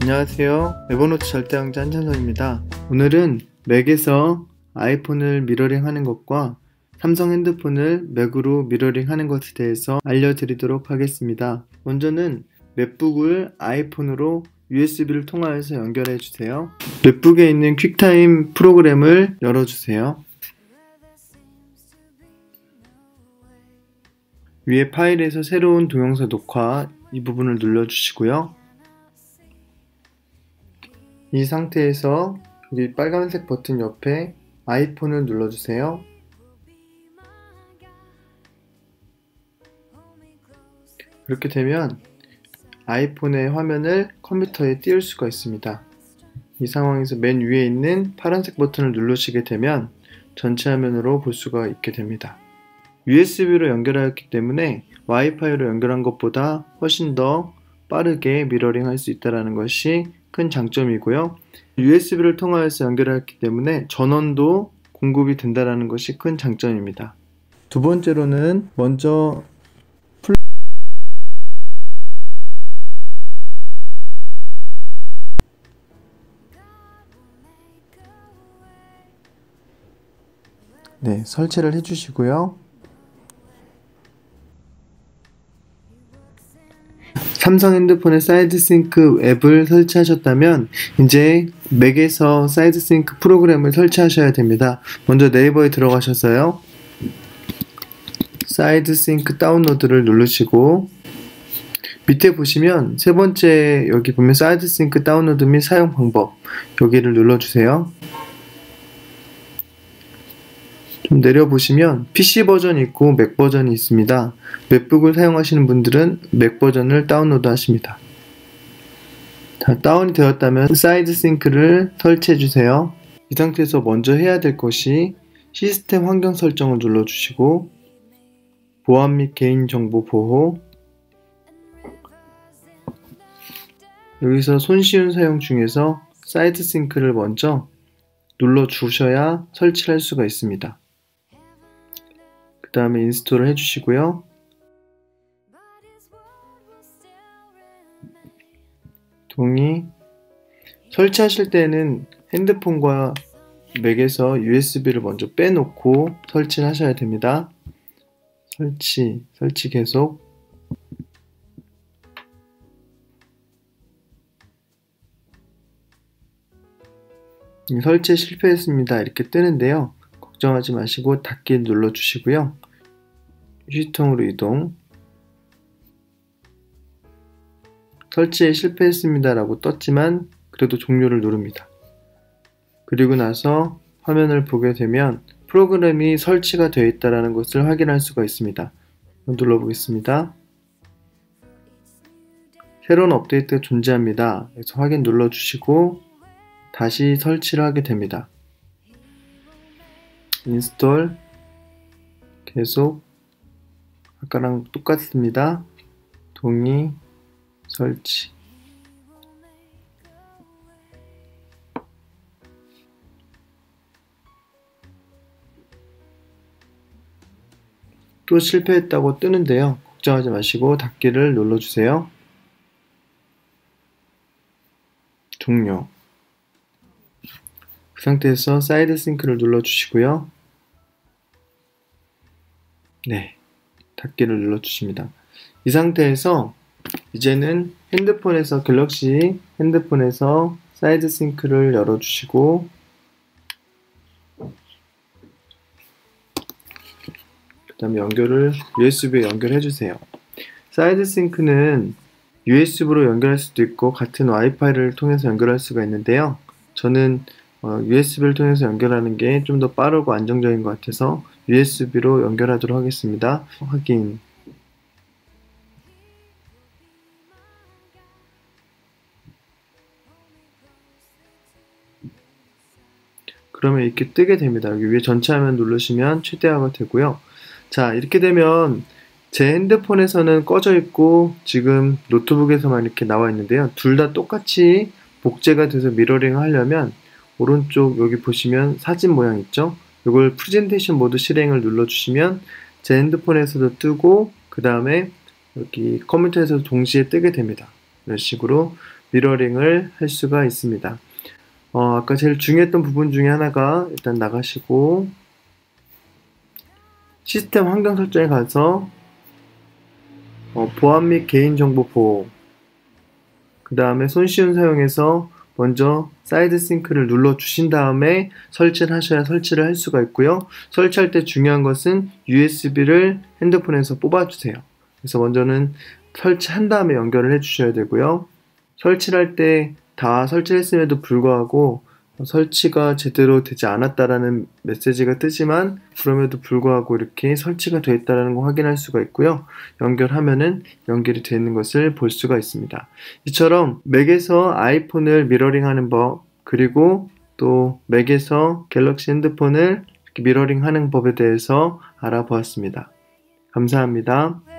안녕하세요. 에버노트 절대왕자 한찬성입니다. 오늘은 맥에서 아이폰을 미러링 하는 것과 삼성 핸드폰을 맥으로 미러링 하는 것에 대해서 알려드리도록 하겠습니다. 먼저는 맥북을 아이폰으로 USB를 통하여서 연결해 주세요. 맥북에 있는 퀵타임 프로그램을 열어주세요. 위에 파일에서 새로운 동영상 녹화 이 부분을 눌러주시고요. 이 상태에서 여기 빨간색 버튼 옆에 아이폰을 눌러주세요. 이렇게 되면 아이폰의 화면을 컴퓨터에 띄울 수가 있습니다. 이 상황에서 맨 위에 있는 파란색 버튼을 누르시게 되면 전체 화면으로 볼 수가 있게 됩니다. USB로 연결하였기 때문에 와이파이로 연결한 것보다 훨씬 더 빠르게 미러링 할 수 있다는 것이 큰 장점이고요. USB를 통하여서 연결하였기 때문에 전원도 공급이 된다는 것이 큰 장점입니다. 두 번째로는 먼저 설치를 해주시고요. 삼성 핸드폰에 사이드싱크 앱을 설치하셨다면 이제 맥에서 사이드싱크 프로그램을 설치하셔야 됩니다. 먼저 네이버에 들어가셔서요. 사이드싱크 다운로드를 누르시고 밑에 보시면 세 번째 여기 보면 사이드싱크 다운로드 및 사용 방법 여기를 눌러주세요. 좀 내려보시면 PC 버전이 있고 맥 버전이 있습니다. 맥북을 사용하시는 분들은 맥 버전을 다운로드 하십니다. 자, 다운이 되었다면 사이드 싱크를 설치해 주세요. 이 상태에서 먼저 해야 될 것이 시스템 환경 설정을 눌러주시고 보안 및 개인정보 보호, 여기서 손쉬운 사용 중에서 사이드 싱크를 먼저 눌러주셔야 설치를 할 수가 있습니다. 그 다음에 인스톨을 해주시고요. 동의. 설치하실 때는 핸드폰과 맥에서 USB를 먼저 빼놓고 설치를 하셔야 됩니다. 설치 계속. 설치에 실패했습니다. 이렇게 뜨는데요. 걱정하지 마시고 닫기 눌러주시고요. 휴지통으로 이동. 설치에 실패했습니다 라고 떴지만 그래도 종료를 누릅니다. 그리고 나서 화면을 보게 되면 프로그램이 설치가 되어 있다는 것을 확인할 수가 있습니다. 눌러보겠습니다. 새로운 업데이트가 존재합니다. 그래서 확인 눌러주시고 다시 설치를 하게 됩니다. 인스톨 계속 아까랑 똑같습니다. 동의 설치. 또 실패했다고 뜨는데요. 걱정하지 마시고 닫기를 눌러주세요. 종료. 그 상태에서 사이드 싱크를 눌러주시고요. 닫기를 눌러주십니다. 이 상태에서 이제는 핸드폰에서 갤럭시 핸드폰에서 사이드 싱크를 열어주시고 그 다음에 USB에 연결해주세요. 사이드 싱크는 USB로 연결할 수도 있고 같은 와이파이를 통해서 연결할 수가 있는데요. 저는 USB를 통해서 연결하는 게 좀 더 빠르고 안정적인 것 같아서 USB로 연결하도록 하겠습니다. 확인. 그러면 이렇게 뜨게 됩니다. 여기 위에 전체 화면 누르시면 최대화가 되고요. 자, 이렇게 되면 제 핸드폰에서는 꺼져 있고 지금 노트북에서만 이렇게 나와 있는데요. 둘 다 똑같이 복제가 돼서 미러링 하려면 오른쪽 여기 보시면 사진 모양 있죠? 이걸 프레젠테이션 모드 실행을 눌러주시면 제 핸드폰에서도 뜨고 그 다음에 여기 컴퓨터에서도 동시에 뜨게 됩니다. 이런 식으로 미러링을 할 수가 있습니다. 아까 제일 중요했던 부분 중에 하나가 일단 나가시고 시스템 환경 설정에 가서 보안 및 개인정보 보호, 그 다음에 손쉬운 사용에서 먼저 사이드 싱크를 눌러 주신 다음에 설치를 하셔야 설치를 할 수가 있고요. 설치할 때 중요한 것은 USB를 핸드폰에서 뽑아 주세요. 그래서 먼저는 설치한 다음에 연결을 해 주셔야 되고요. 설치를 할 때 다 설치를 했음에도 불구하고 설치가 제대로 되지 않았다라는 메시지가 뜨지만 그럼에도 불구하고 이렇게 설치가 되어 있다는 거 확인할 수가 있고요. 연결하면은 연결이 되어 있는 것을 볼 수가 있습니다. 이처럼 맥에서 아이폰을 미러링하는 법, 그리고 또 맥에서 갤럭시 핸드폰을 이렇게 미러링하는 법에 대해서 알아보았습니다. 감사합니다.